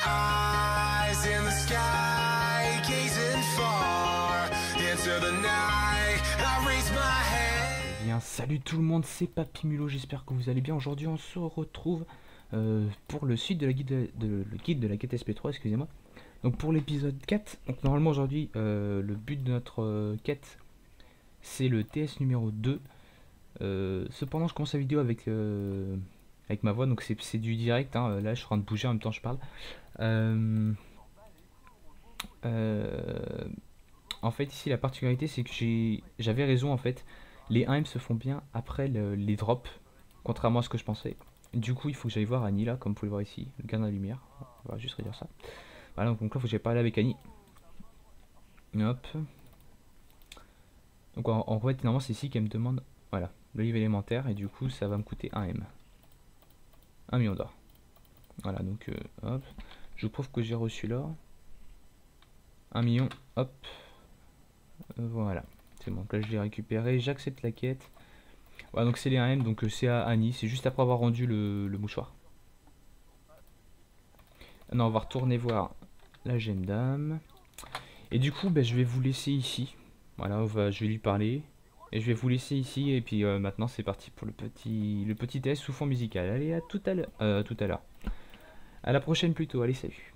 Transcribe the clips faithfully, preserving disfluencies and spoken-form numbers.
eyes in the sky, gazing far into the night. I raise my head. Eh bien, salut tout le monde, c'est Papy Mulot, j'espère que vous allez bien. Aujourd'hui, on se retrouve euh, pour le suite de la guide de, de- le guide de la quête S P trois, excusez-moi. Donc pour l'épisode quatre, donc normalement aujourd'hui, euh, le but de notre euh, quête, c'est le T S numéro deux. Euh, cependant, je commence la vidéo avec, euh, avec ma voix, donc c'est c'est du direct, hein. Là je suis en train de bouger en même temps que je parle. Euh, euh, en fait, ici la particularité, c'est que j'ai j'avais raison en fait. Les un M se font bien après le- les drops, contrairement à ce que je pensais. Du coup, il faut que j'aille voir Annie là, comme vous pouvez le voir ici, le gars dans la lumière. On va juste redire ça. Voilà, donc là, il faut que j'aille parler avec Annie. Hop. Donc en, en fait, normalement, c'est ici qu'elle me demande, voilà, le livre élémentaire, et du coup, ça va me coûter un M. un million d'or. Voilà, donc euh, hop. Je vous prouve que j'ai reçu l'or. un million, hop. Euh, voilà. C'est bon, donc là, je l'ai récupéré. J'accepte la quête. Voilà, donc c'est les un M, donc euh, c'est à Annie. C'est juste après avoir rendu le, le mouchoir. Non, on va retourner voir la jeune dame. Et du coup, ben, je vais vous laisser ici. Voilà, on va, je vais lui parler. Et je vais vous laisser ici. Et puis euh, maintenant, c'est parti pour le petit, le petit test sous fond musical. Allez, à tout à l'heure. Euh, tout à l'heure. À la prochaine plutôt. Allez, salut.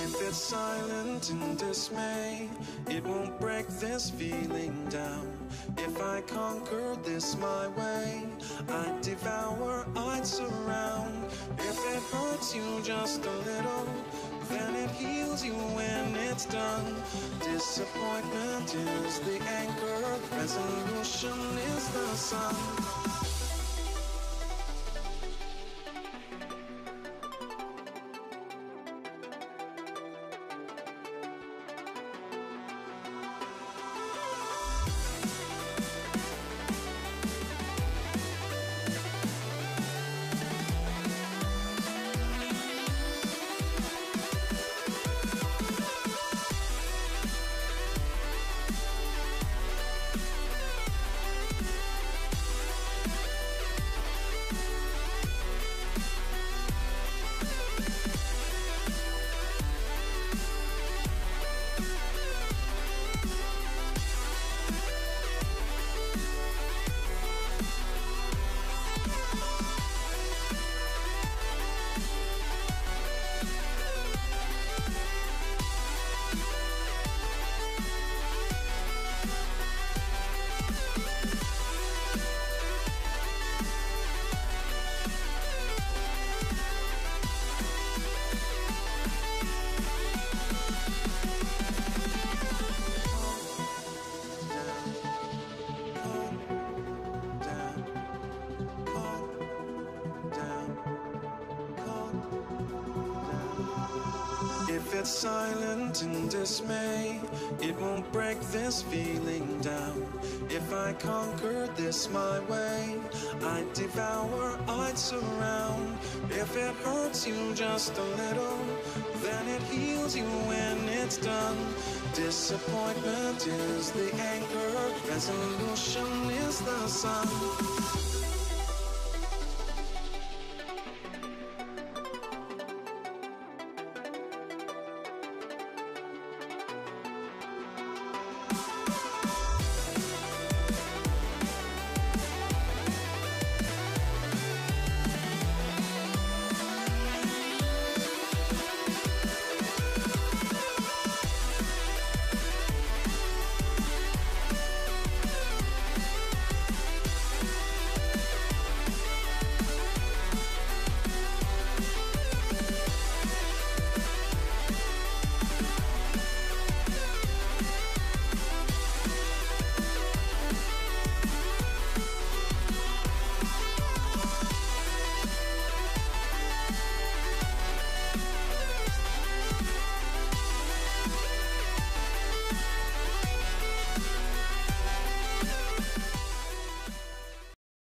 If it's silent in dismay, it won't break this feeling down. If I conquer this my way, I'd devour, I'd surround. If it hurts you just a little, then it heals you when it's done. Disappointment is the anchor, resolution is the sun. If it's silent in dismay, it won't break this feeling down. If I conquered this my way, I'd devour, I'd surround. If it hurts you just a little, then it heals you when it's done. Disappointment is the anchor, resolution is the sun.